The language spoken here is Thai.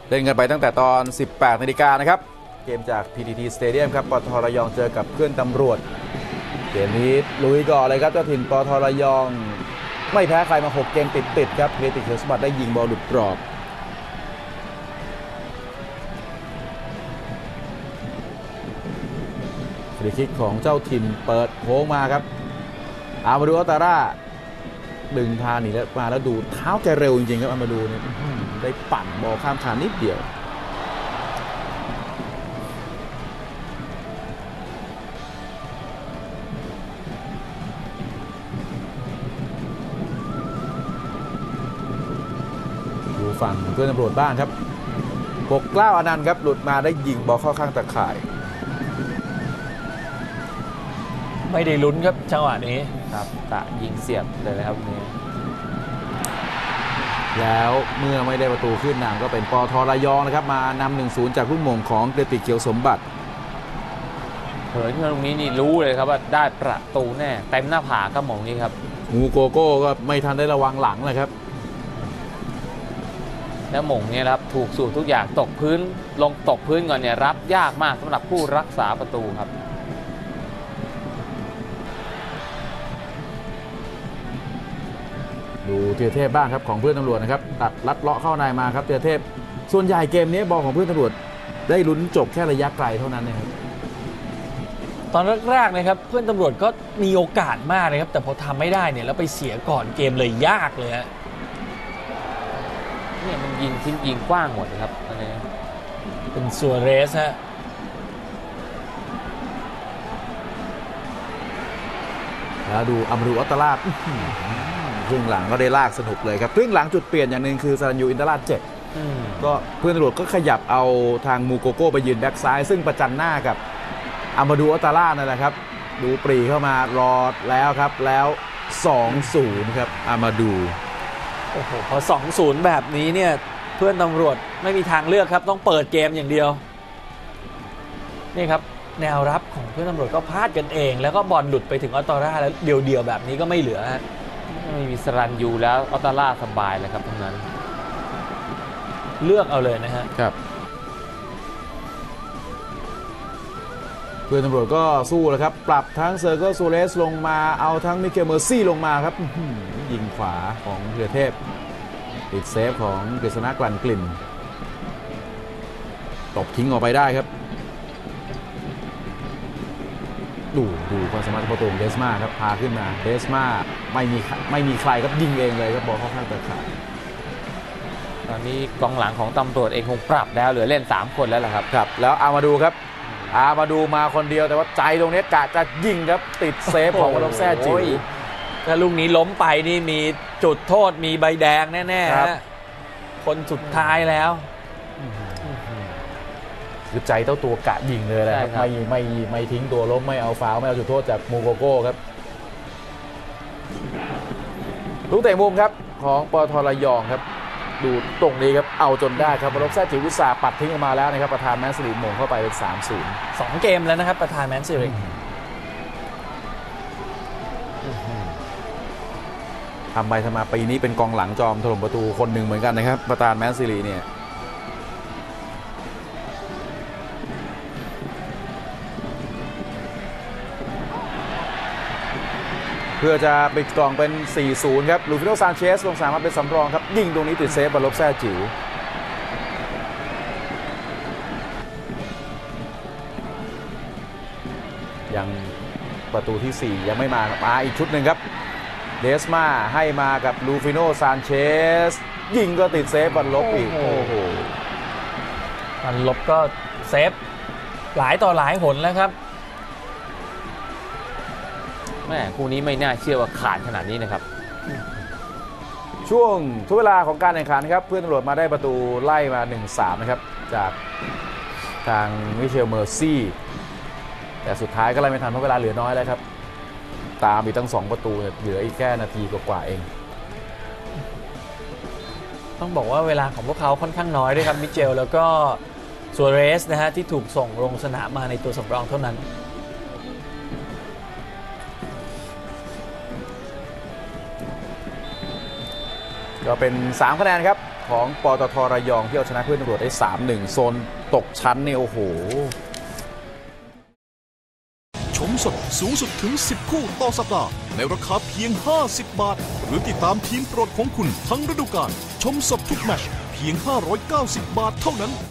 เล่นกันไปตั้งแต่ตอน 18 นาฬิกานะครับเกมจาก PTT Stadium ครับปตท.ระยองเจอกับเพื่อนตำรวจเกมนี้ลุยก่อนเลยครับเจ้าถิ่นปตท.ระยองไม่แพ้ใครมา6เกมติดครับเกรติเขียวสมบัติได้ยิงบอลหลุดกรอบฟรีคิกของเจ้าถิ่นเปิดโค้งมาครับอามาดูอัตตาร่าดึงทางหนีแล้วมาแล้วดูเท้าแกเร็วจริงๆครับอามาดูเนี่ยได้ปั่นบอลข้ามคานนิดเดียวดูฝั่งเพื่อนตำรวจบ้างครับปกเกล้าอนันต์ครับหลุดมาได้ยิงบอลเข้าข้างตะข่ายไม่ได้ลุ้นครับจังหวะนี้ครับตะยิงเสียบเลยนะครับนี่แล้วเมื่อไม่ได้ประตูขึ้นนำก็เป็นปตท.ระยองนะครับมานำ 1-0 จากลูกโมงของเกรติเขียวสมบัติเหินมาตรงนี้นี่รู้เลยครับว่าได้ประตูแน่เต็มหน้าผากก็มองนี้ครับงูโกโก้ก็ไม่ทันได้ระวังหลังเลยครับแล้วหม่งเนี่ยครับถูกสูตรทุกอย่างตกพื้นลงตกพื้นก่อนเนี่ยรับยากมากสำหรับผู้รักษาประตูครับดูเทียเทพบ้างครับของเพื่อนตำรวจนะครับตัดลัดเลาะเข้าในมาครับเทียเทพส่วนใหญ่เกมนี้บอลของเพื่อนตำรวจได้ลุ้นจบแค่ระยะไกลเท่านั้นนะครับตอนแรกๆนะครับเพื่อนตำรวจก็มีโอกาสมากเลยครับแต่พอทำไม่ได้เนี่ยแล้วไปเสียก่อนเกมเลยยากเลยฮะเนี่ยมันยิงทิ้งยิงกว้างหมดครับอันนี้เป็นซัวเรสฮะแล้วดูอามาดูอัตตาราครึ่งหลังก็ได้ลากสนุกเลยครับครึ่งหลังจุดเปลี่ยนอย่างหนึ่งคือซารันยูอินตราเจ็บก็เพื่อนตำรวจก็ขยับเอาทางมูโกโก้ไปยืนแบ็กซ้ายซึ่งประจันหน้ากับอามาดูอัตตารานั่นแหละครับดูปรีเข้ามารอแล้วครับแล้ว 2-0 ครับอามาดูโอ้โหพอ 2-0 แบบนี้เนี่ยเพื่อนตำรวจไม่มีทางเลือกครับต้องเปิดเกมอย่างเดียวนี่ครับแนวรับของเพื่อนตำรวจก็พลาดกันเองแล้วก็บอลหลุดไปถึงอัตตาราแล้วเดี่ยวๆแบบนี้ก็ไม่เหลือไม่มีสรันยูแล้วอัตตาร่าสบายเลยครับทั้งนั้นเลือกเอาเลยนะฮะครับเพื่อนตำรวจก็สู้แล้วครับปรับทั้งเซอร์เกิลซูเรสลงมาเอาทั้งมิเกลเมอร์ซี่ลงมาครับยิงขวาของเรือเทพติดเซฟของกฤษณะกลั่นกลิ่นตบทิ้งออกไปได้ครับดูความสามารถของประตูเดสมาครับพาขึ้นมาเดสมาไม่มีใครครับยิงเองเลยครับบอลเข้าข้างตะข่ายตอนนี้กองหลังของตำรวจเองคงปรับแล้วเหลือเล่น3คนแล้วล่ะครับครับแล้วอามาดูครับอามาดูมาคนเดียวแต่ว่าใจตรงนี้กะจะยิงครับติดเซฟของวอลแซ่จิ๋วถ้าลูกนี้ล้มไปนี่มีจุดโทษมีใบแดงแน่ๆฮะคนสุดท้ายแล้วคือใจเต้าตัวกะยิงเลยแหละครับไม่ทิ้งตัวล้มไม่เอาฟาวล์ไม่เอาจุดโทษจากมูโกโก้ครับลูกเตะมุมครับของปตท.ระยองครับดูตรงนี้ครับเอาจนได้ครับวอลแซ่จิ๋ววิสาปัดทิ้งออกมาแล้วนะครับประธานแมนซิลิโมงเข้าไปเป็น 3-0 2 เกมแล้วนะครับประธานแมนซิลิทำไปทำมาปีนี้เป็นกองหลังจอมถล่มประตูคนหนึ่งเหมือนกันนะครับประธานแมนซิลีเนี่ยเพื่อจะปิดกล่องเป็น 4-0 ครับลูฟิโนซานเชสลงสนามมาเป็นสำรองครับยิงตรงนี้ติดเซฟบอลลบแซ่จิ๋วยังประตูที่ 4ยังไม่มาอีกชุดหนึ่งครับเดสมาให้มากับลูฟิโนซานเชสยิงก็ติดเซฟบอลลบอีกโอ้โหบอลลบก็เซฟหลายต่อหลายหนแล้วครับแม่คู่นี้ไม่น่าเชื่อว่าขาดขนาดนี้นะครับช่วงทุกเวลาของการแข่งขันครับเพื่อนตำรวจมาได้ประตูไล่มา 1-3 นะครับจากทางมิเชลเมอร์ซี่แต่สุดท้ายก็ไล่ไม่ทันเพราะเวลาเหลือน้อยแล้วครับตามอีกตั้ง2ประตูเหลืออีกแค่นาทีกว่าเองต้องบอกว่าเวลาของพวกเขาค่อนข้างน้อยด้วยครับมิเชลแล้วก็ซัวเรสนะฮะที่ถูกส่งลงสนามมาในตัวสำรองเท่านั้นก็เป็น3คะแนนครับของปตทระยองที่เอาชนะเพื่อนตำรวจได้ 3-1 โซนตกชั้นเนี่ยโอ้โหชมสดสูงสุดถึง 10 คู่ต่อสัปดาห์ในราคาเพียง 50 บาท หรือติดตามทีมโปรดของคุณทั้งฤดูกาลชมสดทุกแมตช์เพียง 590 บาทเท่านั้น